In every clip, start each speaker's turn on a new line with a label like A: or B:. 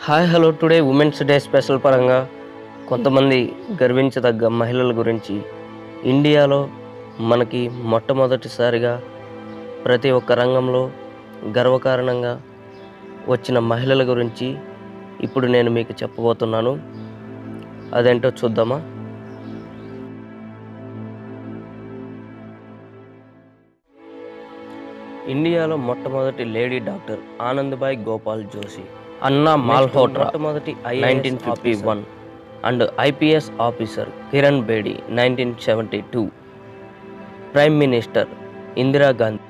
A: Hi hello today women's day special పరంగా కొంతమంది గర్వించదగ్గ మహిళల గురించి ఇండియాలో మనకి మొట్టమొదటిసారిగా ప్రతి ఒక్క రంగంలో గర్వకారణంగా వచ్చిన మహిళల గురించి ఇప్పుడు నేను మీకు చెప్పబోతున్నాను. అదేంటో చూద్దామా? ఇండియాలో మొట్టమొదటి లేడీ డాక్టర్ ఆనందబాయ్ గోపాల్ జోషి. అన్నా మాల్హోట్రా మొట్టమొదటి 1951 and IPS officer Kiran Bedi 1972. Prime minister Indira Gandhi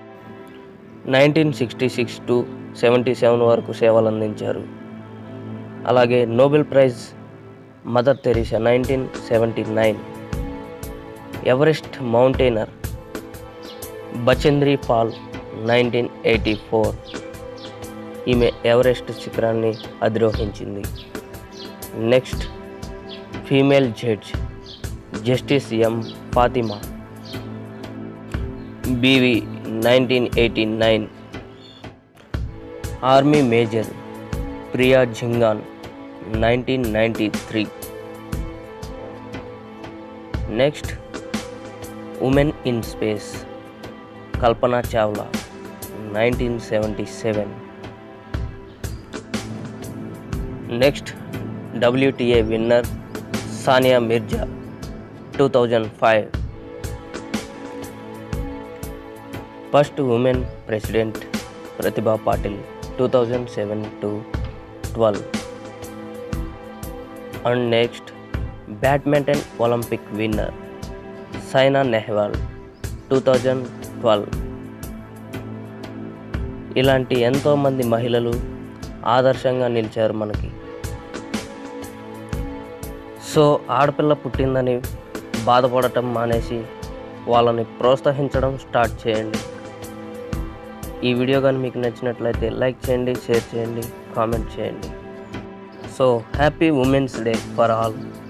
A: 1966 to 77 వరకు సేవలు అందించారు. అలాగే Nobel prize Mother Teresa 1979. Everest mountaineer Bachendri Pal 1984. ఈమె ఎవరెస్ట్ శిఖరాన్ని అధిరోహించింది. Next female judge justice M Fathima Beevi 1989. Army major Priya Jhingan 1993. Next woman in space Kalpana Chawla 1977. Next WTA winner Sania Mirza 2005. First women president Pratibha Patil 2007 to 12. And next badminton Olympic winner Saina Nehwal 2012. ఇలాంటి ఎంతోమంది మహిళలు ఆదర్శంగా నిలిచారు మనకి. సో ఆడపిల్ల పుట్టిందని బాధపడటం మానేసి వాళ్ళని ప్రోత్సహించడం స్టార్ట్ చేయండి. ఈ వీడియో కానీ మీకు నచ్చినట్లయితే లైక్ చేయండి, షేర్ చేయండి, కామెంట్ చేయండి. So happy women's day for all.